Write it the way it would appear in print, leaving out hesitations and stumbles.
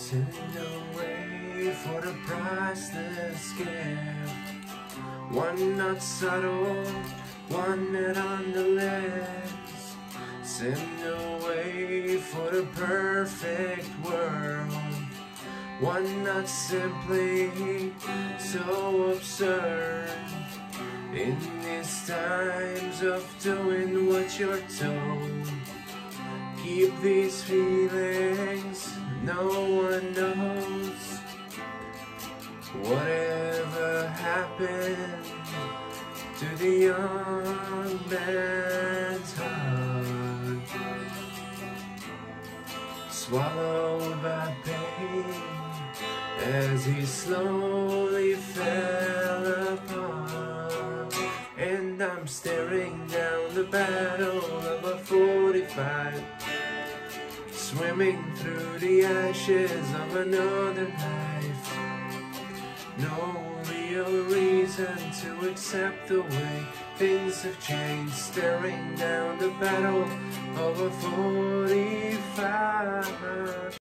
Send away for the priceless gift. One not subtle, one not on the list. Send away for the perfect world. One not simply so absurd. In these times of doing what you're told, keep these feelings, no one knows. Whatever happened to the young man's heart, swallowed by pain as he slowly fell apart. And I'm staring down the battle of a 45, swimming through the ashes of another life. No real reason to accept the way things have changed. Staring down the battle of a 45.